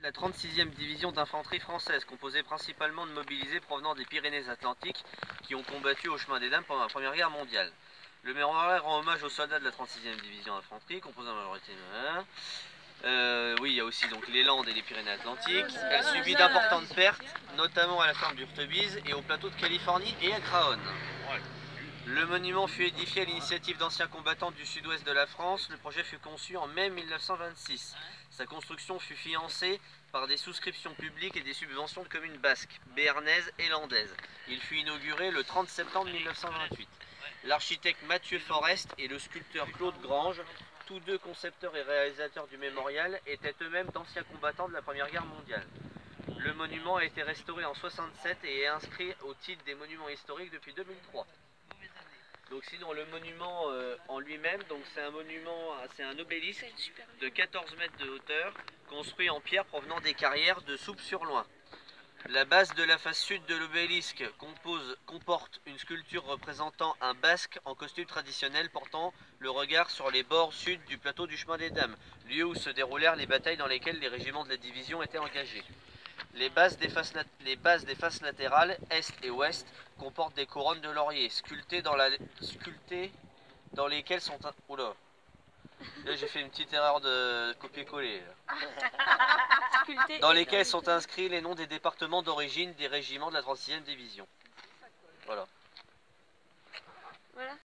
La 36e division d'infanterie française, composée principalement de mobilisés provenant des Pyrénées-Atlantiques qui ont combattu au chemin des Dames pendant la Première Guerre mondiale. Le mémorial rend hommage aux soldats de la 36e division d'infanterie, composée en majorité de... oui, il y a aussi donc les Landes et les Pyrénées-Atlantiques. Elle subit d'importantes pertes, notamment à la ferme d'Urtebise et au plateau de Californie et à Craonne. Le monument fut édifié à l'initiative d'anciens combattants du sud-ouest de la France. Le projet fut conçu en mai 1926. Sa construction fut financée par des souscriptions publiques et des subventions de communes basques, béarnaises et landaises. Il fut inauguré le 30 septembre 1928. L'architecte Mathieu Forest et le sculpteur Claude Grange, tous deux concepteurs et réalisateurs du mémorial, étaient eux-mêmes d'anciens combattants de la Première Guerre mondiale. Le monument a été restauré en 1967 et est inscrit au titre des monuments historiques depuis 2003. Donc sinon le monument en lui-même, donc c'est un monument, c'est un obélisque de 14 mètres de hauteur, construit en pierre provenant des carrières de Souppes-sur-Loing. La base de la face sud de l'obélisque comporte une sculpture représentant un basque en costume traditionnel portant le regard sur les bords sud du plateau du chemin des Dames, lieu où se déroulèrent les batailles dans lesquelles les régiments de la division étaient engagés. Les bases des faces latérales, est et ouest, comportent des couronnes de laurier sculptées dans lesquelles sont... Oula, là j'ai fait une petite erreur de copier-coller. Dans lesquelles sont inscrits les noms des départements d'origine des régiments de la 36e division. Voilà.